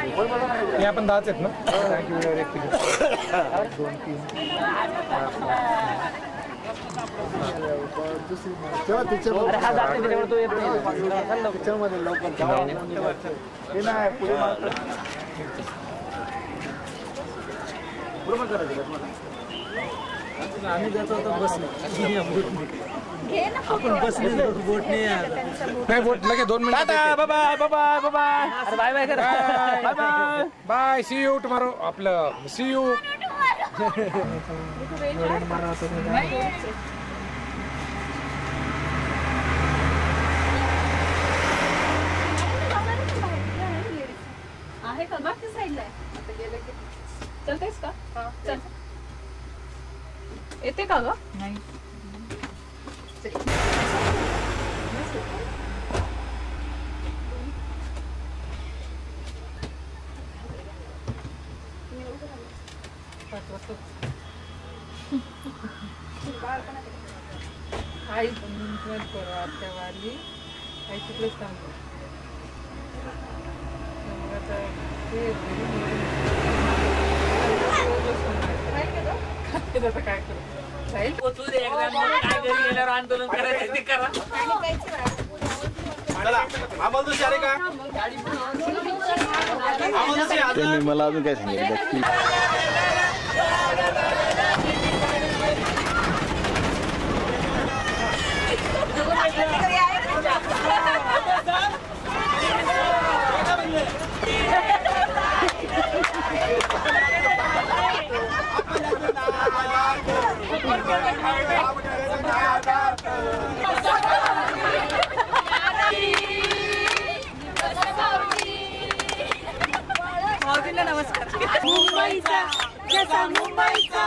हे आपण 10च आहेत ना. Thank you very much. 2 3 तेव्हा पिक्चरमध्ये लवकर ते नाही पुढे बरोबर करायचं आम्ही जातो होतो बसने आपण बसने बोट नाही बोट लगे 2 minute. Bye bye bye bye bye. अरे बाय बाय कर. Bye bye bye. See you tomorrow. आपलं सी यू. आहे का मागच्या साईडला आहे. आता गेलं की चलतेस का? चल. येते का ग? नाही. आई पण करू आत्या वाली आई तिकडेच थांबतो. काय करू आंदोलन करायचं ते करा. मला अजून काय सांगितलं. नमस्कार. मुंबईचा जसा मुंबईचा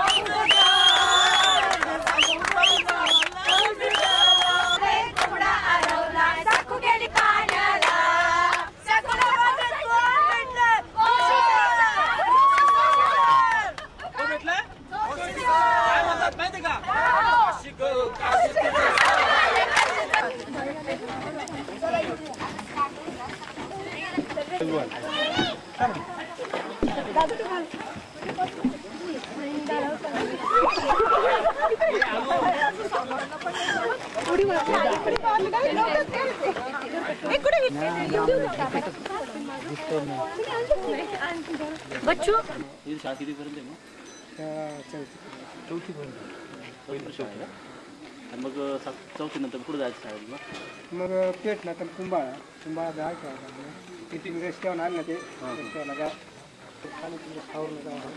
बच्चू शाळा कितीपर्यंत आहे मग? चौथीपर्यंत. पहिली शाळा आहे. आणि मग 4थी नंतर पुढे जायचं शाळेत मग पेट ना तर कुंभाळा जा किती रस्त्यावर आलं ना ते रस्त्याला जा खाली तुमच्या खावर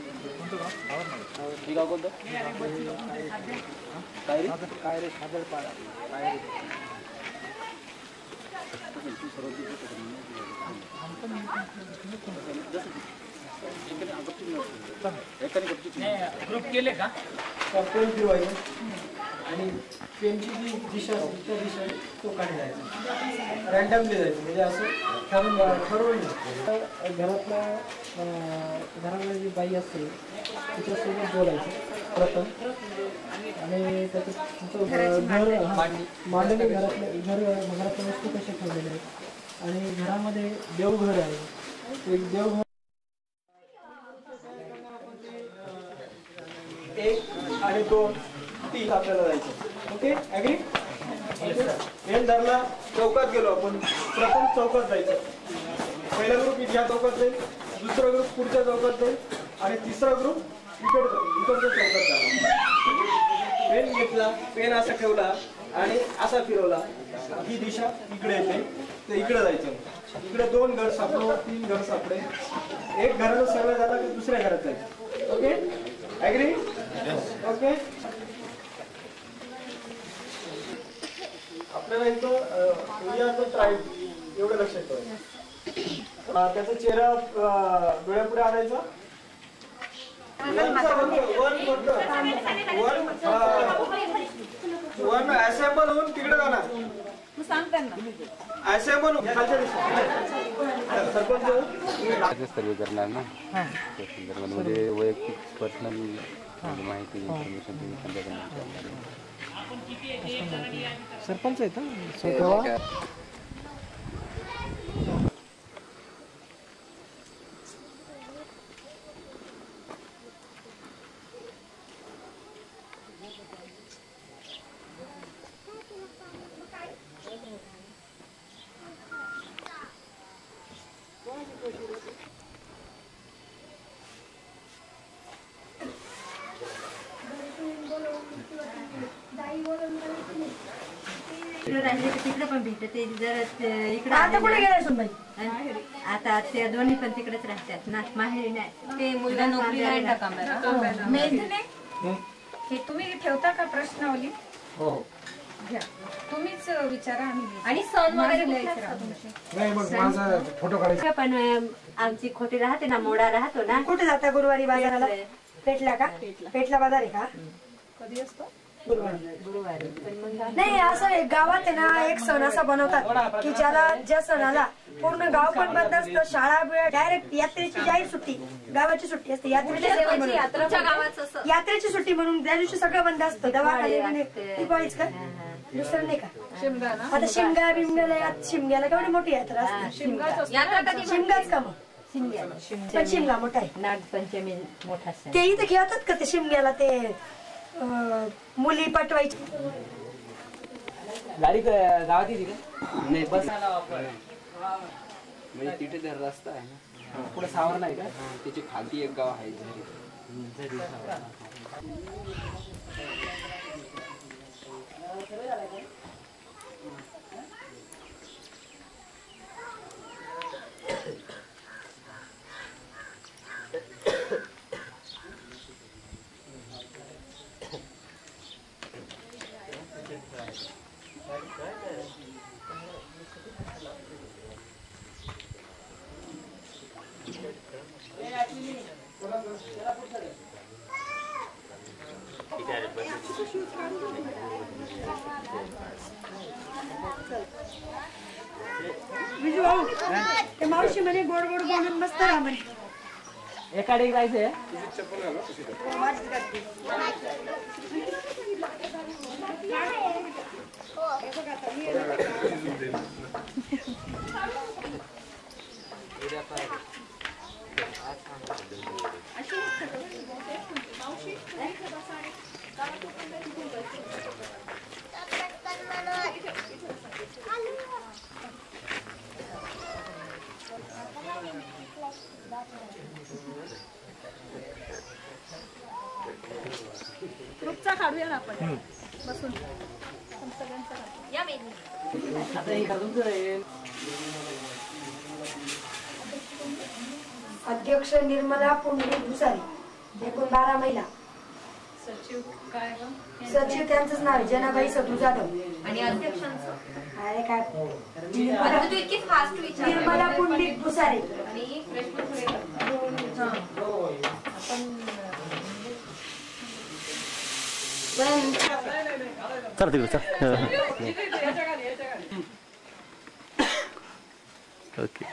ठीक आहे. कोणतं काय रे सादरपाडा काय ग्रुप केले का? पेन फिरवायचं आणि पेनची जी दिशा असते त्या दिशा तो काढी जायचा. रँडमली जायचं म्हणजे असं ठरवून घरातल्या जी बाई असते तिच्यासोबत बोलायचं प्रथम. आणि त्याचं घर मांडणी घरातल्या वस्तू कशा ठेवलेल्या आहेत आणि घरामध्ये देवघर आहे. एक देवघर 1 आणि 2 3 आपल्याला जायचं. Okay agree. मेन धरला चौकात गेलो आपण. प्रथम चौकात जायचं. पहिला ग्रुप ह्या चौकात जाईल. दुसरा ग्रुप पुढच्या चौकात जाईल आणि तिसरा ग्रुप इकडच्या चौकात जाईल. पेन घेतला. पेन असा ठेवला आणि असा फिरवला. ही दिशा इकडे येते तर इकडे जायचं. इकडे 2 घर सापडे 3 घर सापडे. एक घराचा सर्वे झाला की दुसऱ्या घरात जायचं. Okay agree. ओके आपल्याला इथं ट्राईब एवढं लक्षात ठेवायचं. त्याचा चेहरा डोळ्यापुढे आणायचा. वन असेंबल होऊन तिकडे जाणार. असेंबल खालच्या दिशेला सरपंच सर्वे करणार ना. म्हणजे वैयक्तिक पर्सनल माहिती इन्फॉर्मेशन सरपंच आहेत ना. तिकडे पण भेटते जरा इकडे आता कुठे गेलाय सुनबाई? आता ते दोन्ही पण तिकडेच राहतात ना, माहेरी नाही. ते मुलगा नोकरी नाही टाकायला. मेहंदीने हे तुम्ही ठेवता का प्रश्नावली? हो घ्या तुम्हीच विचारा आम्ही आणि सण वगैरे नाही मग माझा फोटो काढायचा. पण आमची खोटी राहते ना, मोडा राहतो ना. कुठे जाता गुरुवारी बाजाराला? पेटला का? पेटला बाजार आहे का? कधी असतो? गुरुवारी. पण मग नाही असं आहे, गावात आहे ना एक सण असा बनवतात की ज्या सणाला पूर्ण गाव पण बंद असतं, शाळा डायरेक्ट यात्रेची जाहीर सुट्टी, गावाची सुट्टी असते, यात्रेची सुट्टी म्हणून त्या दिवशी सगळं बंद असतं. दवाखाने दिवाळीच का दुसरं नाही का? आता शिमगा बिमग्याला शिमग्याला केवढी मोठी यात्रा असते. शिमगाच का मग? पण शिमगा मोठा आहे. नागपंचमी मोठा सण. ते इथे खेळतात का ते शिमग्याला? ते मुली पटवायची. गाडी गावात येते का? नाही बस म्हणजे तिथे जर रस्ता आहे ना, पुढे सावर नाही का? त्याची खालती एक गाव आहे झरी. विजू भाऊ ते मावशी म्हणे गोड गोड बोलून मस्त राहा म्हणे. एकाडे जायचंय. ग्रुपचा काढूया ना आपण बसून. आता हे का तुमचं आहे? अध्यक्ष निर्मला पुंडलिक भुसारी, एकूण 12 महिला. सचिव काय सचिव त्यांचंच नाव आहे जनाबाई सदू जाधव. आणि अध्यक्षांचं अरे काय आता तू इतकी फास्ट विचार. निर्मला पुंडलिक भुसारी. आणि प्रश्न पुढे चल तिकडे ओके.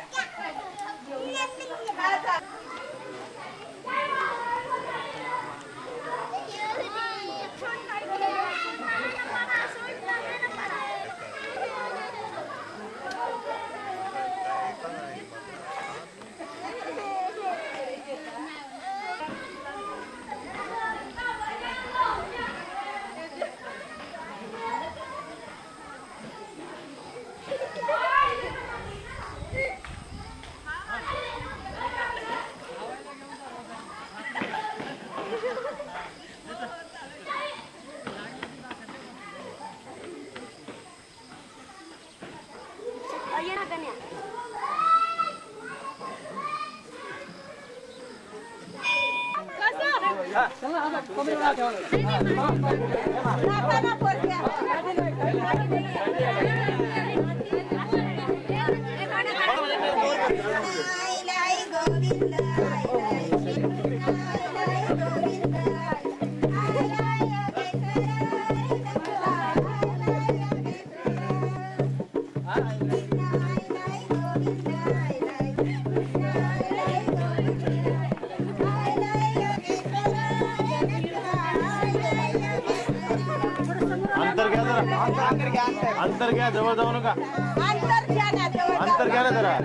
अंतर घ्या, जवळ जाऊ नका. अंतर घ्या ना जरा.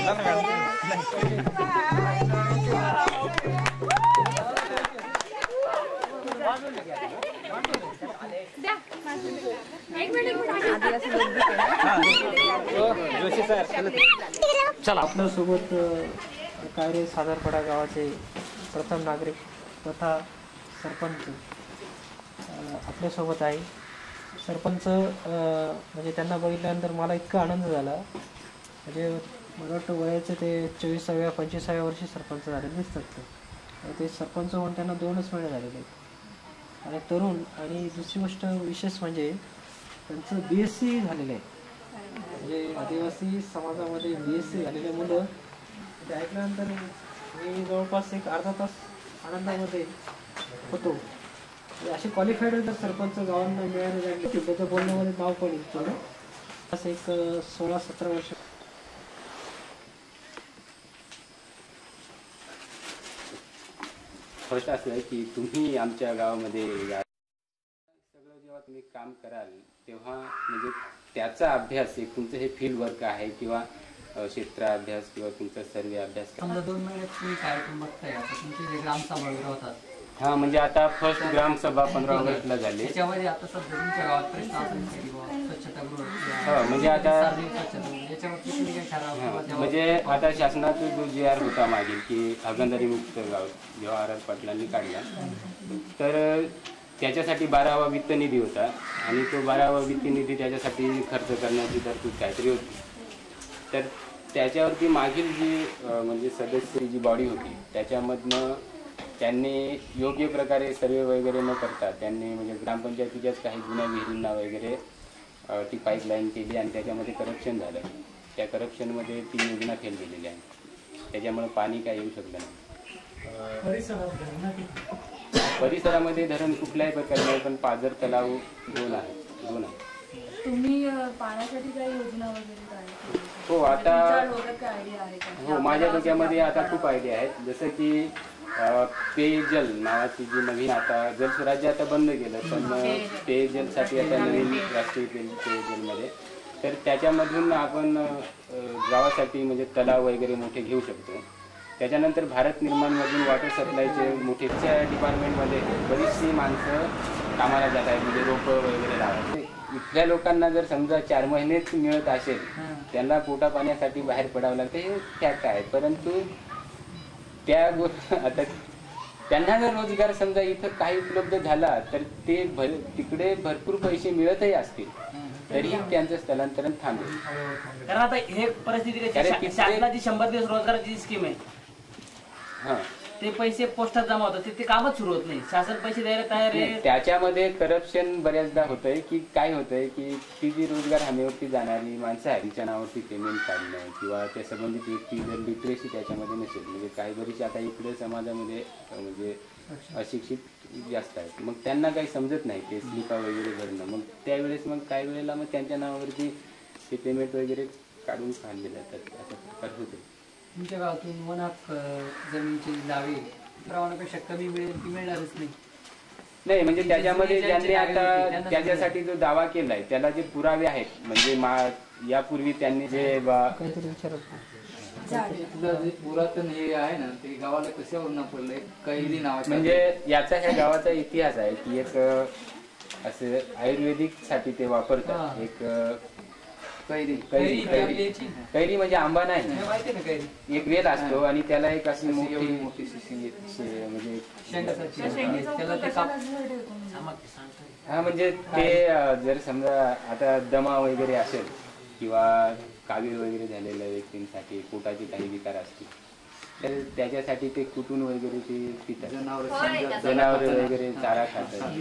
आपल्यासोबत कायरे साधारपडा गावाचे प्रथम नागरिक तथा सरपंच आपल्यासोबत आहे. सरपंच म्हणजे त्यांना बघितल्यानंतर मला इतका आनंद झाला, म्हणजे मला वाटतं वयाचे ते 24व्या 25व्या वर्षी सरपंच झालेले दिसतात. ते सरपंच होऊन त्यांना 2च महिने झालेले आहेत आणि तरुण. आणि दुसरी गोष्ट विशेष म्हणजे त्यांचं BSc झालेलं आहे. म्हणजे आदिवासी समाजामध्ये BSc झालेले मुलं ते ऐकल्यानंतर मी जवळपास एक अर्धा तास आनंदामध्ये होतो. असे क्वालिफाईड जर सरपंच गावांना मिळाले लागले त्याच्या बोलण्यामध्ये नाव पण येईल. असं एक 16-17 वर्ष. फर्स्ट असं आहे की तुम्ही आमच्या गावामध्ये सगळं जेव्हा तुम्ही काम कराल तेव्हा म्हणजे त्याचा अभ्यास एक तुमचं हे फील्ड वर्क आहे किंवा क्षेत्र अभ्यास किंवा तुमचा सर्वे अभ्यास. समजा 2 महिन्यात तुम्ही कार्यक्रम बघताय, आता तुमचे जे ग्रामसभा वगैरे होतात. हा म्हणजे आता फर्स्ट ग्रामसभा 15 ऑगस्टला झाली. त्याच्यामध्ये आता सध्या तुमच्या गावात प्रश्न असेल की स्वच्छतागृह म्हणजे आता याच्यावरती तुम्ही काय ठराव म्हणजे आता शासनाचा जो GR होता मागील की हागणदारी मुक्त गाव जेव्हा RR पाटलांनी काढला, तर त्याच्यासाठी 12वा वित्त निधी होता आणि तो 12वा वित्त निधी त्याच्यासाठी खर्च करण्याची तरतूद काहीतरी होती. तर त्याच्यावरती मागील जी म्हणजे सदस्य जी बॉडी होती त्याच्यामधनं त्यांनी योग्य प्रकारे सर्वे वगैरे न करता त्यांनी म्हणजे ग्रामपंचायतीच्याच काही जुन्या विहिरींना वगैरे ती पाईपलाईन केली आणि त्याच्यामध्ये करप्शन झालं. त्या करप्शनमध्ये ती योजना फेल गेलेली आहे. त्याच्यामुळे पाणी काय येऊ शकलं नाही. परिसरामध्ये धरण कुठल्याही प्रकारे नाही, पण पाझर तलाव 2 आहे. तुम्ही पाण्यासाठी काही योजना वगैरे काय? हो आता आयडिया आहे का? हो माझ्या डोक्यामध्ये आता खूप आयडिया आहेत. जसं की पेयजल नावाची जी नवीन आता जलस्वराज्य आता बंद केलं, पण पेयजलसाठी आता नवीन राष्ट्रीय पेयजलमध्ये तर त्याच्यामधून आपण गावासाठी म्हणजे तलाव वगैरे मोठे घेऊ शकतो. त्याच्यानंतर भारत निर्माणमधून वॉटर सप्लायचे मोठेच्या डिपार्टमेंटमध्ये बरीचशी माणसं कामाला जात आहेत, म्हणजे रोपं वगैरे लावायचे. इथल्या लोकांना जर समजा 4 महिनेच मिळत असेल, त्यांना पोटा पाण्यासाठी बाहेर पडावं लागतं, हे फॅक्ट आहे. परंतु त्या आता त्यांना जर रोजगार समजा इथं काही उपलब्ध झाला तर ते तिकडे भरपूर पैसे मिळतही असतील तरी त्यांचं स्थलांतरण थांबेल. कारण आता हे परिस्थिती शासनाची 100 दिवस रोजगाराची स्कीम आहे. हा ते पैसे पोस्टात जमा होतात, ते कामच सुरू होत नाही. शासन पैसे द्यायला तयार आहे. त्याच्यामध्ये करप्शन बऱ्याचदा होतंय की काय होतंय की ती जी रोजगार हमीवरती जाणारी माणसं आहेत तिच्या नावावरती पेमेंट काढणं किंवा त्या संबंधित व्यक्ती जर लिटरेसी त्याच्यामध्ये नसेल, म्हणजे काही बरीच आता इकडे समाजामध्ये म्हणजे अशिक्षित जास्त आहेत, मग त्यांना काही समजत नाही ते स्लिपा वगैरे भरणं. मग त्यावेळेस मग काही वेळेला मग त्यांच्या नावावरती ते पेमेंट वगैरे काढून काढले जातात, असा प्रकार होतो. तुमच्या गावातून 1 हक्क जमिनीची दावे प्रमाणापेक्षा कमी मिळेल की मिळणारच नाही. म्हणजे त्याच्यामध्ये ज्यांनी आता त्याच्यासाठी जो दावा केलाय त्याला जे पुरावे आहेत, म्हणजे यापूर्वी त्यांनी जे पुरातन हे आहे ना ते गावाला कशावर पडलंय कैरी नाव. म्हणजे याचा ह्या गावाचा इतिहास आहे की एक असं आयुर्वेदिक साठी ते वापरतात. एक कैरी म्हणजे आंबा नाही, एक वेल असतो आणि त्याला एक अशी मोठी म्हणजे हा म्हणजे ते जर समजा आता दमा वगैरे असेल किंवा कावीळ वगैरे झालेल्या व्यक्तींसाठी पोटाचे काही विकार असतील तर त्याच्यासाठी ते कुटून वगैरे ते पितात. जनावर वगैरे चारा खातात.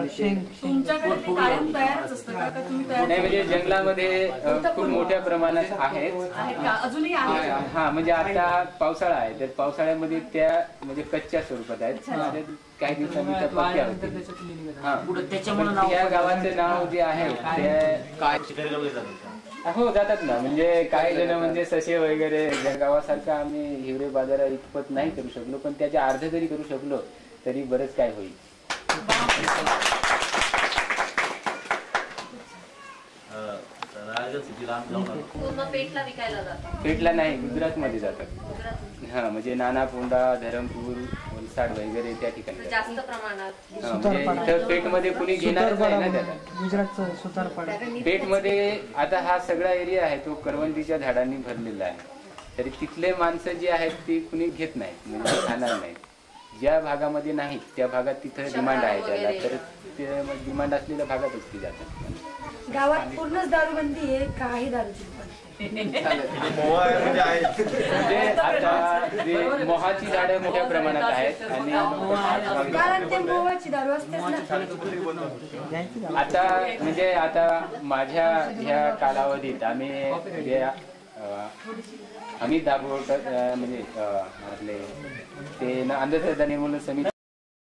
नाही म्हणजे जंगलामध्ये खूप मोठ्या प्रमाणात आहेत. हा म्हणजे आता पावसाळा आहे तर पावसाळ्यामध्ये त्या म्हणजे कच्च्या स्वरूपात आहेत, काही दिवसांनी त्या पक्क्या होत्या. या गावाचं नाव जे आहे ते हो जातात ना. म्हणजे काही जण म्हणजे ससे वगैरे गावासारखं आम्ही हिवरे बाजारा इतपत नाही करू शकलो, पण त्याच्या अर्ध जरी करू शकलो तरी बरंच काय होईल. रायगड सिटीला लांब जाऊन आलो. पूर्ण पेटला विकायला जातात. पेटला नाही, गुजरातमध्ये जातात. हा म्हणजे नानापोंडा, धरमपूर, वलसाड वगैरे त्या ठिकाणी जातात. जास्त प्रमाणात. हा, म्हणजे इथं पेठमध्ये कुणी घेणारच नाही ना त्याला. गुजरातचं सुतारपाडा. पेठमध्ये आता हा सगळा एरिया आहे तो करवंदीच्या झाडांनी भरलेला आहे. तरी तिथले माणसं जी आहेत ती कुणी घेत नाहीत, म्हणजे खाणार नाहीत. ज्या भागामध्ये नाहीत त्या भागात तिथं डिमांड आहे त्याला, तर ते डिमांड असलेल्या भागातच ती जातात. गावात पूर्णच दारूबंदी आहे, काही दारूची दुकान म्हणजे आता जे मोहाची झाडं मोठ्या प्रमाणात आहेत आणि कारण ते मोहाची दारू असतेच ना. आता म्हणजे आता माझ्या ह्या कालावधीत आम्ही जे अमित दाभोळकर म्हणजे आपले ते अंधश्रद्धा निर्मूलन समिती